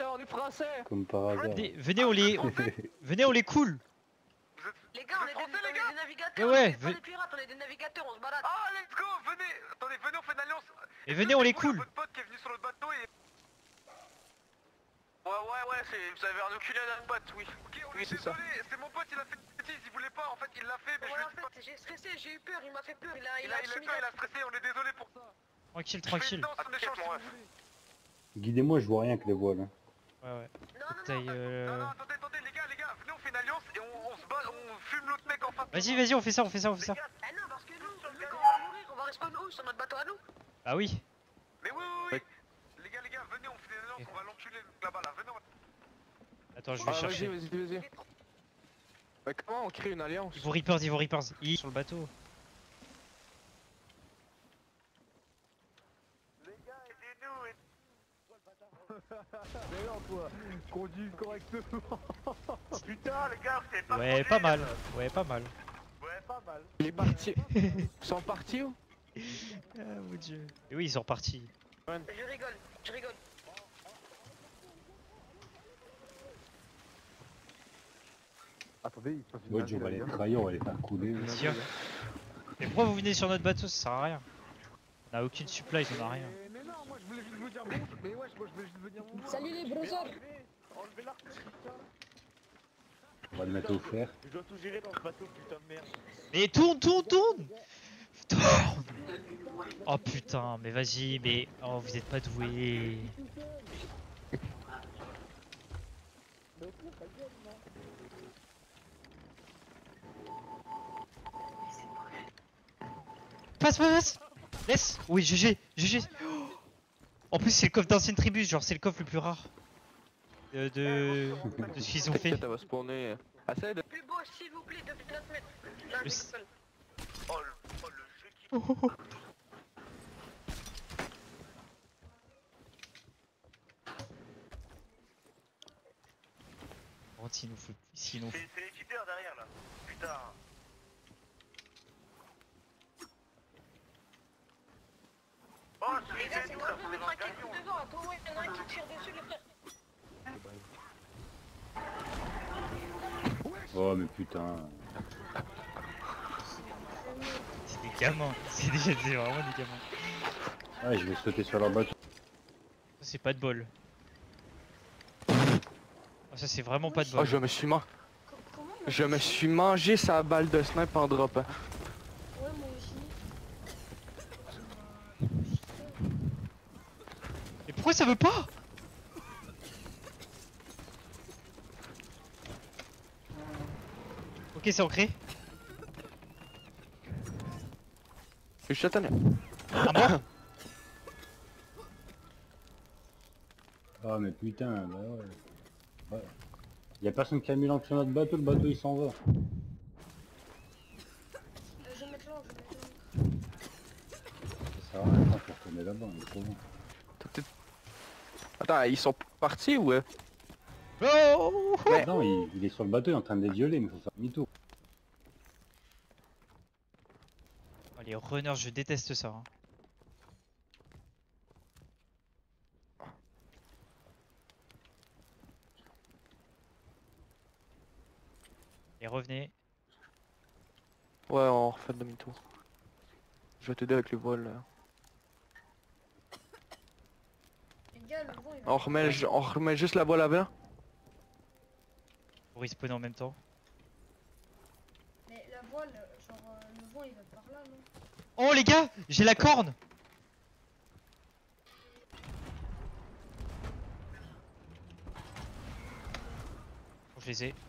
on est français. Comme par hasard. Venez, on les... Venez, on les coule. Les gars, on est des navigateurs. Ouais, On est pas des pirates, on est des navigateurs, on se balade. Ah, let's go, venez. Attendez, venez, on fait une alliance. Et venez, on les coule. Votre pote qui est venu sur le bateau et... Ouais, vous avez un enculé à notre pote, oui. Ok, on est désolé, c'est mon pote, il a fait une bêtise, il voulait pas, en fait, il l'a fait, mais Ouais, en fait, j'ai stressé, j'ai eu peur, il m'a fait peur, il a stressé, on est désolé pour ça. Tranquille, tranquille. Guidez-moi, je vois rien que les voiles. Hein. Ouais. Non, attendez, les gars, venez, on fait une alliance et on se bat, on fume l'autre mec en face. Vas-y, on fait ça. Ah non, parce que nous, vu qu'on va mourir, on va respawn où sur notre bateau à nous? Ah oui. Mais oui. Les gars, venez, on fait une alliance, on va l'enculer là-bas, là, venez. Attends, je vais chercher. Vas-y. Mais comment on crée une alliance? Ils vont Reapers. Ils sont sur le bateau. Les gars, aidez-nous. Mais non, toi, conduis correctement. Putain, les gars, c'est pas Ouais, pas mal. Ouais, pas mal. Les partis. Ils sont partis où? Ah mon dieu. Et oui, ils sont repartis. Je rigole. Attendez, il se passe une Ouais, on va les travailler, on va les faire couler. Tiens. Mais pourquoi vous venez sur notre bateau? Ça sert à rien. On a aucune supply, on a rien. Mais non, moi je voulais juste vous dire bon. Mais wesh, moi je voulais juste vous dire bon. Salut les brossards. Enlevez l'arc, putain. On va le mettre au fer. Je dois tout gérer dans ce bateau, putain de merde. Mais tourne. Oh putain, mais vas-y, mais... Oh, vous êtes pas doués. Passe. Laisse. Oui, GG. Oh. En plus, c'est le coffre d'ancienne tribu, genre c'est le coffre le plus rare. De ce qu'ils ont fait. Ça va spawner. Assez de... Plus beau, s'il vous plaît, depuis notre mètre. Là, Le- seul. Oh le jeu qui... Oh, s'il nous faut... C'est l'éditeur derrière là. Putain. Oh, Les gars, c'est quoi vous mettre un kick devant? Attends, ouais, il y en a un qui tire dessus, les frères. Oh, mais putain. C'est des gamins. C'est vraiment des gamins. Ah, je vais sauter sur leur bateau. Ça, c'est pas de bol. Oh, ça, c'est vraiment pas de bol. Oh, je me suis mangé sa balle de snipe en drop. Hein. Ouais, moi aussi. Mais pourquoi ça veut pas? Ok, c'est ancré. Je suis attendu. Ah mort. Ah, mais putain, bah ouais. Y'a personne qui a mis l'encre sur notre bateau, le bateau il s'en va. Je vais mettre l'encre, Ça sert à rien, faut retourner là-bas, on est trop loin. Attends, ils sont partis ou... Oh. Mais- Non, il est sur le bateau, il est en train de les violer, mais faut faire demi-tour. Oh, les runners, je déteste ça. Hein. Et revenez. Ouais, on refait demi-tour. Je vais t'aider avec le vol. Là. Les gars, le vent, il va... On remet juste la voile avant. Pour respawner en même temps. Mais la voile, genre, le vent, il va par là, non? Oh les gars, j'ai la corne. Bon, je les ai.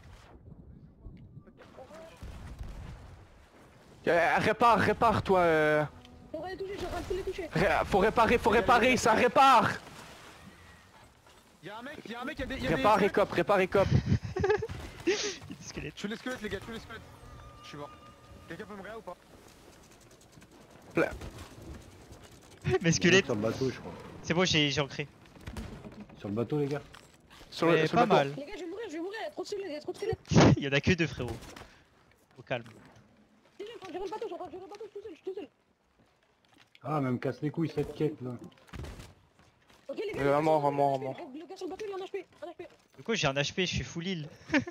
Répare toi. On va les toucher, j'aurais pu les toucher. Faut réparer, ça répare. Y'a un mec, y'a des... Répare et cop. Il y a des squelettes. Je suis les squelettes les gars, je suis les squelettes. Je suis mort. Quelqu'un peut me regarder ou pas? Mes squelettes. Sur le bateau, je crois. C'est bon, j'ai ancré. Sur le bateau, les gars. Mais pas mal. Les gars, je vais mourir, il y a trop de squelettes, il y a trop de squelettes. Il y en a que deux frérot. Au calme. Je suis en train de gérer le bateau, je suis tout seul. Ah, même casse les couilles cette quête là. Ok les gars, À mort. Le gars sur le bateau, il est en HP. En HP. De quoi j'ai un HP, je suis full heal.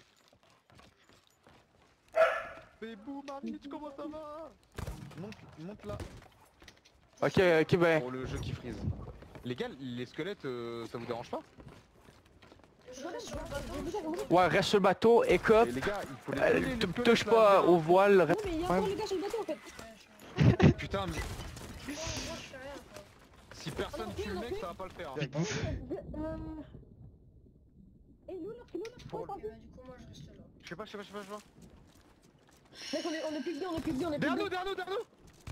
Mais boum, Arnitch, comment ça va? Monte là. Ok, ok, ben. Pour le jeu qui freeze. Les gars, les squelettes, ça vous dérange pas? Ouais, reste sur le bateau, écope. Et les gars, il faut les tuer, les squelettes, Touche là, pas viens. au voile. Non, mais il y a encore les gars sur le bateau en fait. Putain, mais Moi, je fais rien. si personne tue le mec, ça va pas le faire. Il bouffe. Eh, nous, là, Pour- pas plus. Du coup, moi, je reste là. Je sais pas. Mec, on est plus que deux, on est plus que deux, on est plus que Derrière deux. nous, derrière nous, derrière nous.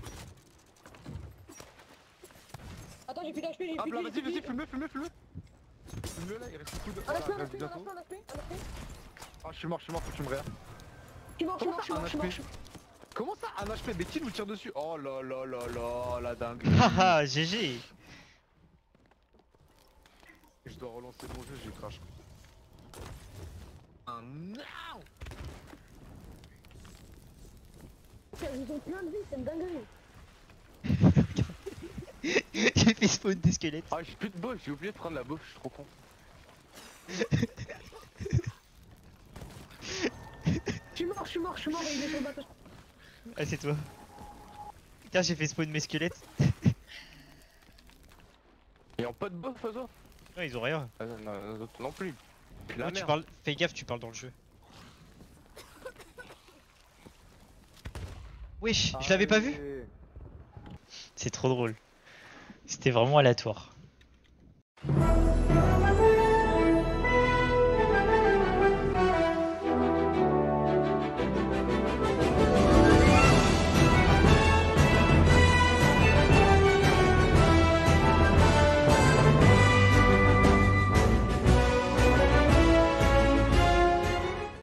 Attends, j'ai plus d'HP, j'ai Hop plus là, de vas-y, fume-le. Fume-le là, il reste beaucoup de... Un Voilà, HP, un reste HP, bientôt. un HP. Ah, je suis mort, faut que tu me réa. Je suis mort. Comment ça, un HP? Mais qui nous tire dessus? Oh là là là là, la dingue. Haha, GG. Je dois relancer mon jeu, j'ai crash. Ah non. Ils ont plein de vie, c'est une dinguerie. J'ai fait spawn des squelettes. Ah, j'ai plus de bouffe, j'ai oublié de prendre la bouffe, je suis trop con. Je suis mort, il est sur le bateau. Ah, c'est toi. Putain, j'ai fait spawn mes squelettes. Ils ont pas de bouffe, eux autres? Non, ils ont rien. Ah, non, eux autres non plus. Puis la Non, tu merde. parles. Fais gaffe, tu parles dans le jeu. Wesh, je l'avais pas vu. Allez. C'est trop drôle. C'était vraiment aléatoire.